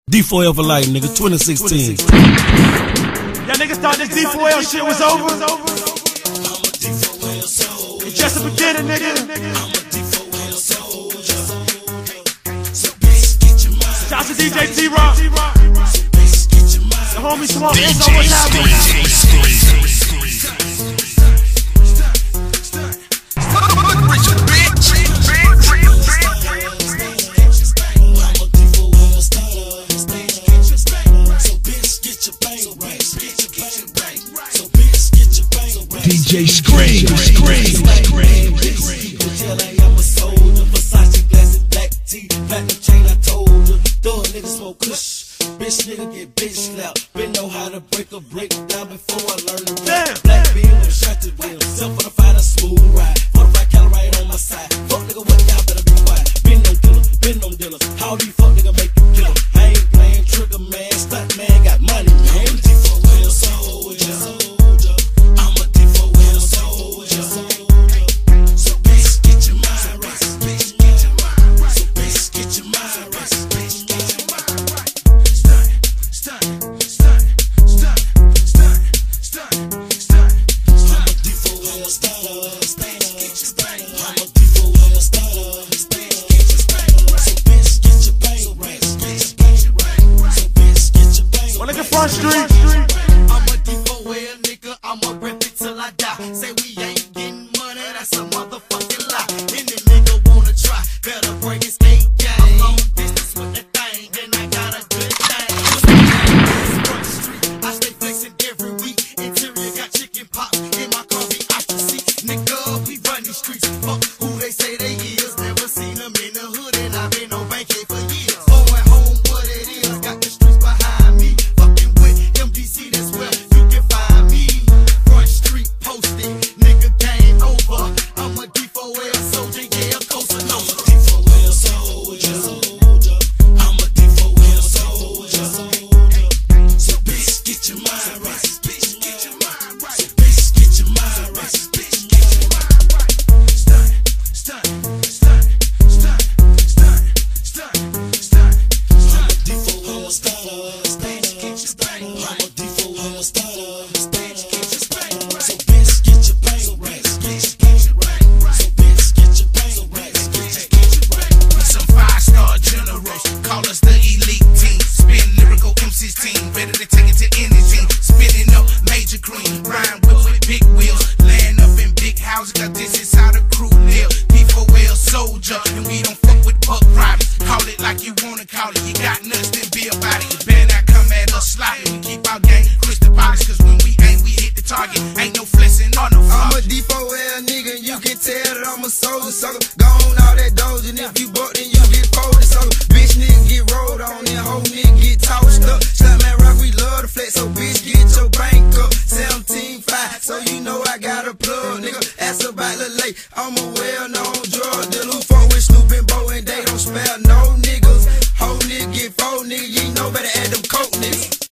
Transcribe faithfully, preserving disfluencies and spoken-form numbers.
D four L for life, nigga, twenty sixteen. Y'all niggas thought this D four L shit was over? It's just the beginning, nigga. Shout out to D J T-Rock. The homie Swamp is on what's happening. D J Scream, Scream, Scream. I'm a soldier, Versace glasses, black tee, platinum chain. I told her, throw a nigga smoke kush, bitch nigga get bitch slapped. Been know how to break a break down before I learn to rap. Black beam with shot to wheel, self for the fight a smooth ride. forty-five cal right on my side. Fuck nigga, what y'all better be quiet. Been no killer, been no dealer. How do you fuck nigga make you kill him? I ain't playing trigger man, stunt man, got money man. D four L soldier. Front Street. I'm a D four L nigga, I'ma rep it till I die. Say we ain't getting money, that's a motherfucking lie. Any nigga wanna try, better bring his A game. I'm long distance with the thing, then I got a good thing. Front Street, I stay flexing every week. Interior got chicken pop in my car, be off the seat. Nigga, we run these streets. Fuck who they say they is. Never seen them in the hood, and I've been on vacay for years. Going home, what it is, got the streets behind me. That's where you can find me. Front Street posted, nigga game over. I'm a D four L soldier, yeah, Cosa Nostra. D four L soldier. I'm a D four L soldier. So bitch, get your mind right. Bitch, get your mind right. So bitch, get your mind right. Bitch, get your mind right. Stunt, stunt, stunt, stunt, stunt, stunt, stunt. I'm a D four L starter. Stage, get your thing right. I'm a starter, stage, get your bang right. So bitch, get your bang right. Get your bang right. So bitch, get your bang right. Get your bang right. We some five-star generals, call us the elite team. Spin lyrical M Cs team, ready to take it to anything. Spinning up major cream, rhyme whips with big wheels. Laying up in big houses, got this is how the crew live. D four L soldier, and we don't fuck with buck robbers. Call it like you wanna call it, you got nuts, then be about it. You better not come at us sloppy, we keep our game crystal polished, cause when we aim, we hit the target. Ain't no flexing or no flop. I'm a D four L nigga, and you can tell that I'm a soldier, sucker. Gone all that doge, and if you buck, then you get folded, sucker. Bitch nigga get rolled on, and whole nigga get tossed up. Slap man rock, we love the flex, so bitch get your bank up. seventeen five, so you know I got a plug, nigga. Ask about the late, I'm a well-known drug dealer who fuck with Snoop and Bo, and they don't spare no niggas. Whole nigga get fold, nigga, you know better add them cold.